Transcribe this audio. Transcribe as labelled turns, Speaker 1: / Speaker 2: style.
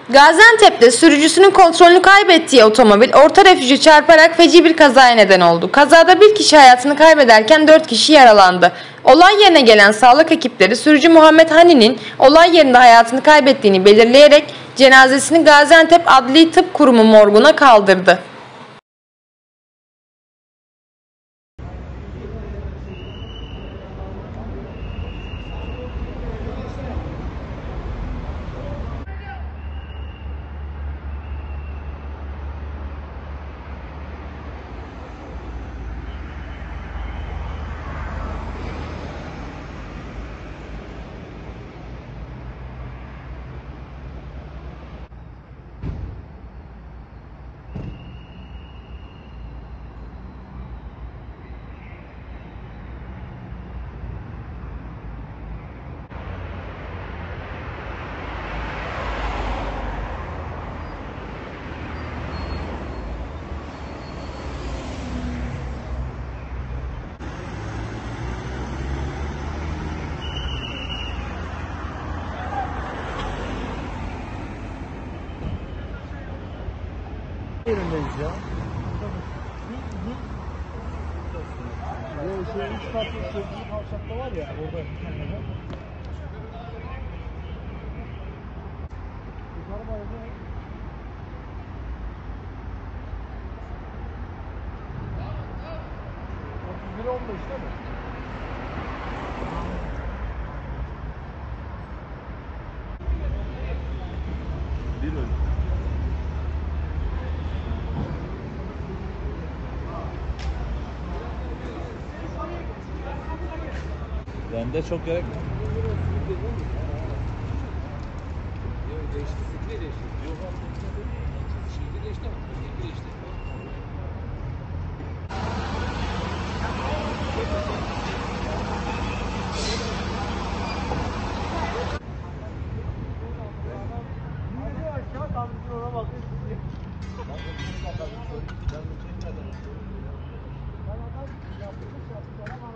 Speaker 1: Gaziantep'te sürücüsünün kontrolünü kaybettiği otomobil orta refüje çarparak feci bir kazaya neden oldu. Kazada bir kişi hayatını kaybederken 4 kişi yaralandı. Olay yerine gelen sağlık ekipleri sürücü Muhammed Hani'nin olay yerinde hayatını kaybettiğini belirleyerek cenazesini Gaziantep Adli Tıp Kurumu morguna kaldırdı.
Speaker 2: Yerindeyiz ya. Şu 3 katlı sevgili kavşakta var ya orada bir tane var. Yukarı bayılıyor. 31 15 değil mi? Bir öyle. Bende çok gerek yok. Ben